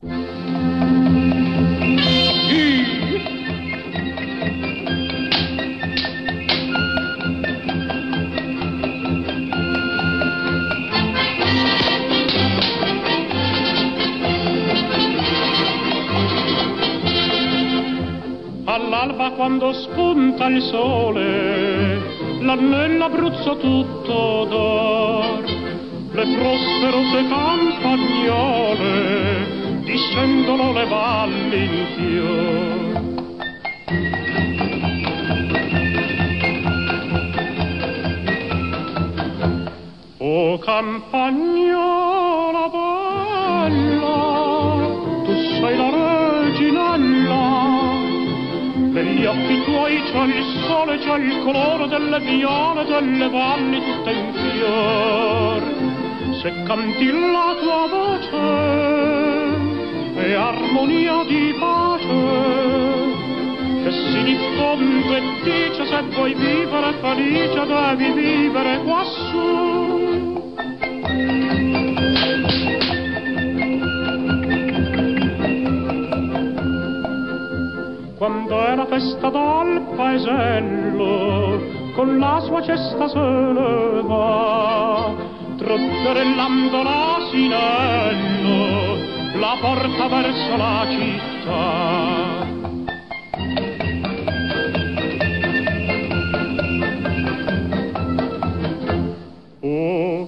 All'alba quando spunta il sole, nell'Abruzzo tutto d'or, le prosperose campagnole discendono le valli in fior. O campagnola bella, tu sei la Reginella, negli occhi tuoi c'è il sole, c'è il colore delle viole, delle valli tutte in fior. Se canti la tua voce è armonia di pace, che si diffonde e dice se vuoi vivere felice devi vivere quassù. Quando è la festa dal paesello, con la sua cesta se ne va, trotterellando l'asinello, la porta verso la città. O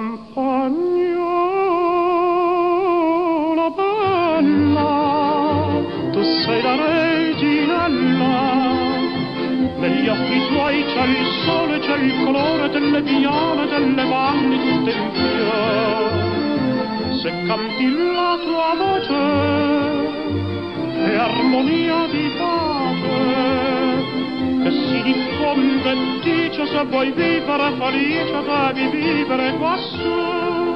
campagnola bella, tu sei la Reginella, negli occhi tuoi c'è il sole, c'è il colore delle viole, delle valli tutte in fior. Se canti la tua voce è armonia di pace, che si diffonde e dice se vuoi vivere felice devi vivere quassù.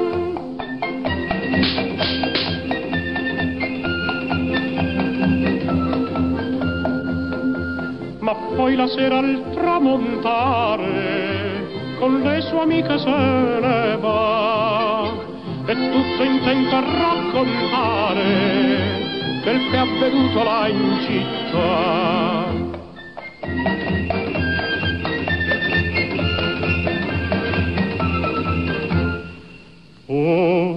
Ma poi la sera al tramontare con le sue amiche se ne va, e tutto intento a raccontare quel che è avvenuto là in città. O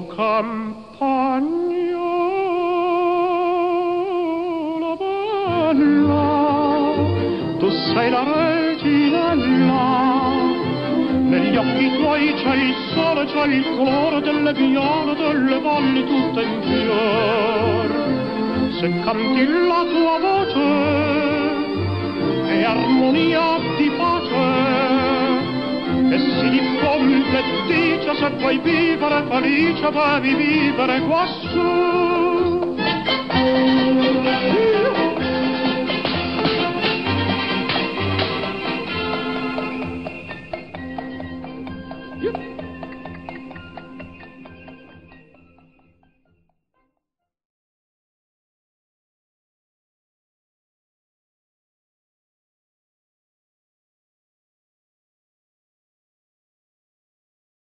campagnola bella, tu sei la Reginella, negli occhi tuoi c'è il sole, c'è il colore delle viole, delle valli tutte in fior. Se canti la tua voce è armonia di pace, che si diffonde e dice se vuoi vivere felice devi vivere quassù.